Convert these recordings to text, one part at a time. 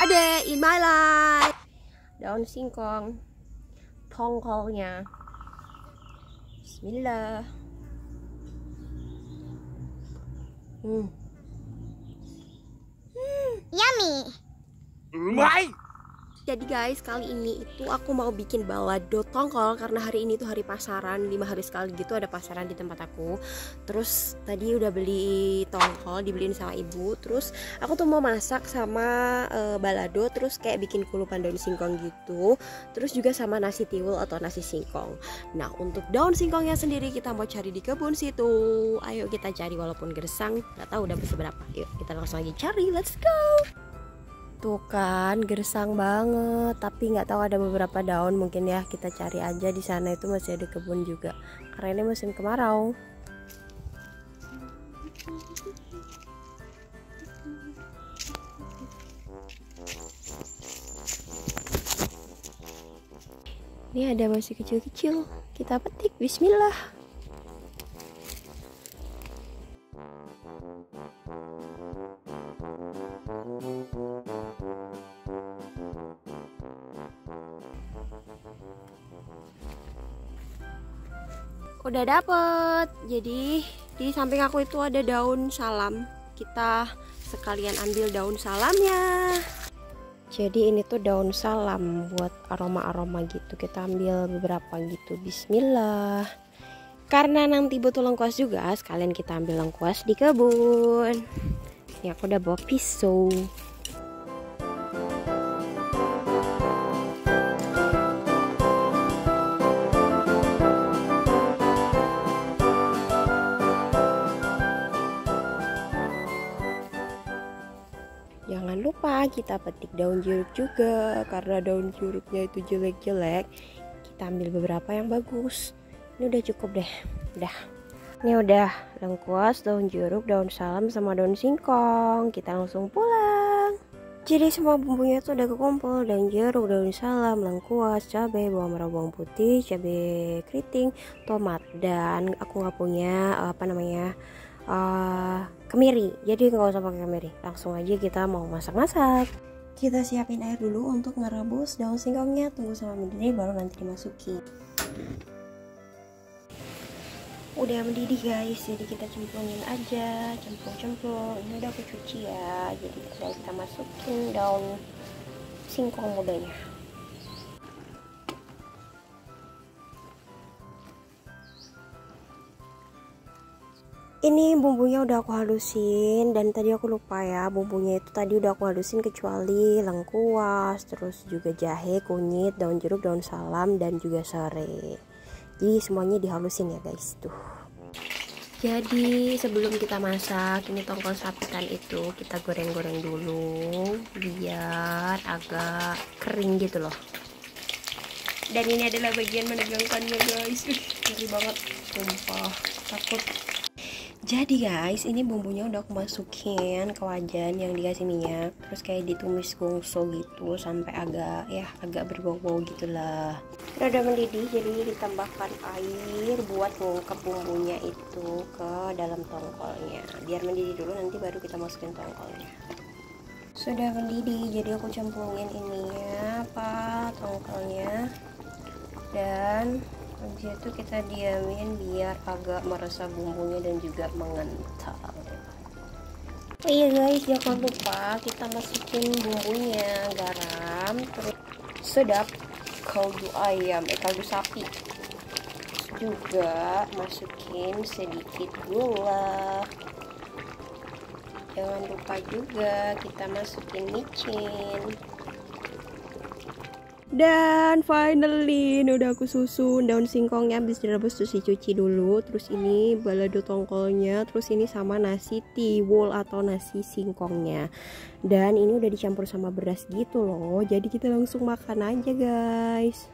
Ada in my life. Daun singkong, tongkolnya. Bismillah. Yummy. Umai. Jadi guys, kali ini itu aku mau bikin balado tongkol karena hari ini tuh hari pasaran, 5 hari sekali gitu ada pasaran di tempat aku. Terus tadi udah beli tongkol, dibeliin sama ibu. Terus aku tuh mau masak sama balado, terus kayak bikin kulupan daun singkong gitu. Terus juga sama nasi tiwul atau nasi singkong. Nah, untuk daun singkongnya sendiri kita mau cari di kebun situ. Ayo kita cari walaupun gersang, nggak tahu udah seberapa. Yuk kita langsung aja cari, let's go. Tuh kan gersang banget, tapi nggak tahu ada beberapa daun, mungkin ya kita cari aja. Di sana itu masih ada kebun juga karena ini musim kemarau. Ini ada masih kecil-kecil, kita petik. Bismillah. Udah dapet. Jadi di samping aku itu ada daun salam. Kita sekalian ambil daun salamnya. Jadi ini tuh daun salam buat aroma-aroma gitu. Kita ambil beberapa gitu. Bismillah. Karena nanti butuh lengkuas juga, sekalian kita ambil lengkuas di kebun. Ini aku udah bawa pisau. Jangan lupa kita petik daun jeruk juga, karena daun jeruknya itu jelek-jelek. Kita ambil beberapa yang bagus. Ini udah cukup deh. Udah. Ini udah lengkuas, daun jeruk, daun salam sama daun singkong. Kita langsung pulang. Jadi semua bumbunya tuh udah kekumpul. Daun jeruk, daun salam, lengkuas, cabai, bawang merah, bawang putih, cabai keriting, tomat, dan aku nggak punya kemiri, jadi nggak usah pakai kemiri, langsung aja kita mau masak-masak. Kita siapin air dulu untuk ngerebus daun singkongnya, tunggu sama mendidih baru nanti dimasukin. Udah mendidih guys, jadi kita cemplungin aja, cemplung. Ini udah aku cuci ya, jadi kita masukin daun singkong mudanya. Ini bumbunya udah aku halusin, dan tadi aku lupa ya, bumbunya itu tadi udah aku halusin kecuali lengkuas, terus juga jahe, kunyit, daun jeruk, daun salam, dan juga serai. Jadi semuanya dihalusin ya guys tuh. Jadi sebelum kita masak, ini tongkol sapitan itu kita goreng-goreng dulu biar agak kering gitu loh. Dan ini adalah bagian menegangkannya guys. Ngeri banget, sumpah, takut. Jadi guys, ini bumbunya udah aku masukin ke wajan yang dikasih minyak, terus kayak ditumis gongso gitu sampai agak berbau-bau gitulah. Udah mendidih, jadi ditambahkan air buat ngungkep bumbunya itu ke dalam tongkolnya. Biar mendidih dulu, nanti baru kita masukin tongkolnya. Sudah mendidih, jadi aku cemplungin ininya tongkolnya, dan habis itu kita diamin biar agak meresap bumbunya dan juga mengental. Oh iya guys, jangan lupa kita masukin bumbunya, garam, terus sedap, kaldu ayam, kaldu sapi. Terus juga masukin sedikit gula. Jangan lupa juga kita masukin micin. Dan finally ini udah aku susun daun singkongnya, habis direbus terus dicuci dulu. Terus ini balado tongkolnya, terus ini sama nasi tiwul atau nasi singkongnya. Dan ini udah dicampur sama beras gitu loh. Jadi kita langsung makan aja guys.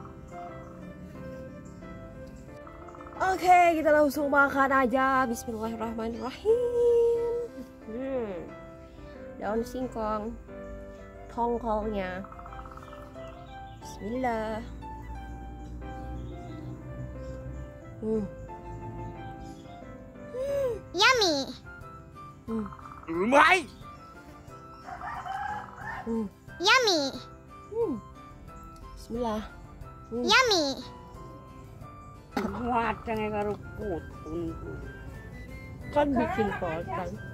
Oke, kita langsung makan aja. Bismillahirrahmanirrahim. Daun singkong, tongkolnya. Bismillah. Yummy. Umai. Yummy. Bismillah. Yummy. Muat karo putun. Kan bikin kotan.